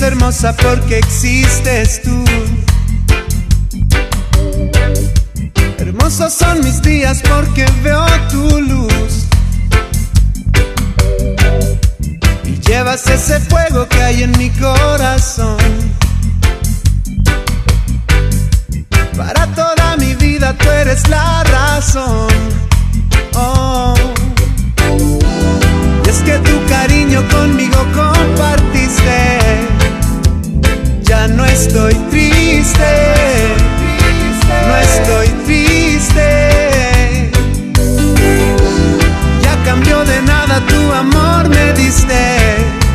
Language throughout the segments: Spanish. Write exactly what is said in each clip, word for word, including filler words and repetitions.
es hermosa porque existes tú. Hermosos son mis días porque veo tu luz. Y llevas ese fuego que hay en mi corazón. Para toda mi vida tú eres la razón. Oh. Y es que tu cariño conmigo compartiste. Ya no estoy triste, no estoy triste. Ya cambió de nada, tu amor me diste.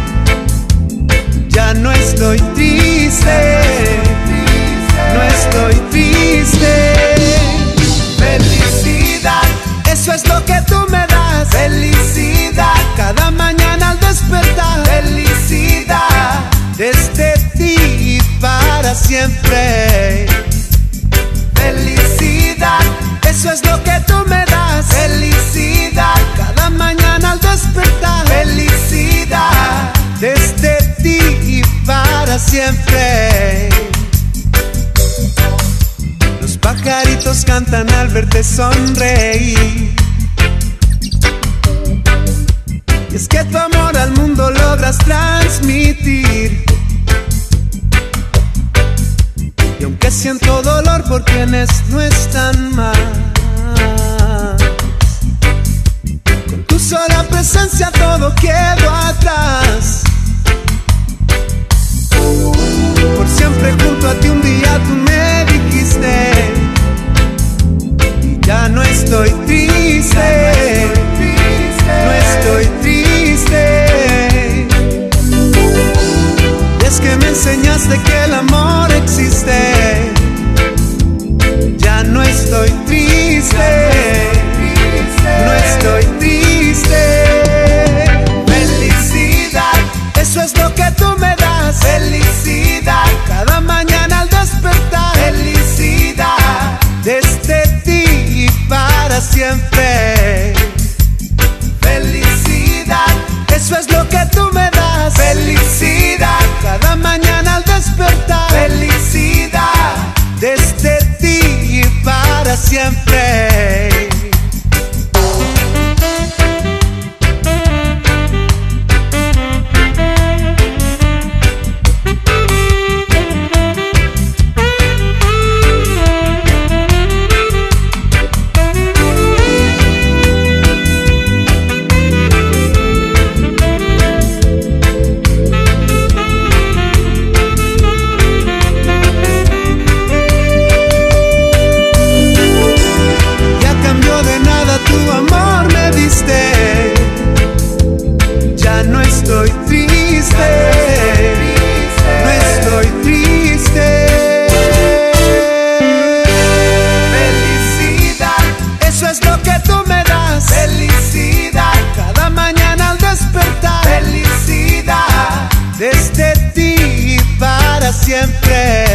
Ya no estoy triste, no estoy triste. Felicidad, eso es lo que tú me das. Felicidad, cada mañana al despertar. Felicidad, desde ti y para siempre. Felicidad, eso es lo que tú me das. Felicidad, cada mañana al despertar. Felicidad, desde ti y para siempre. Los pajaritos cantan al verte sonreír. Y es que tu amor al mundo logras transmitir. Y aunque siento dolor por quienes no están más, con tu sola presencia todo quedó atrás. Por siempre junto a ti un día tú me dijiste. Y ya no estoy triste, no estoy triste. Y es que me enseñaste que el amor existe. Ya no estoy triste, no estoy triste. Felicidad, eso es lo que tú me das. Felicidad, cada mañana al despertar. Felicidad, desde ti y para siempre. Felicidad, eso es lo que tú me das. Felicidad, cada mañana al despertar. Felicidad, desde ti y para siempre. Ya no estoy triste, no estoy triste. Felicidad, eso es lo que tú me das. Felicidad, cada mañana al despertar. Felicidad, desde ti y para siempre.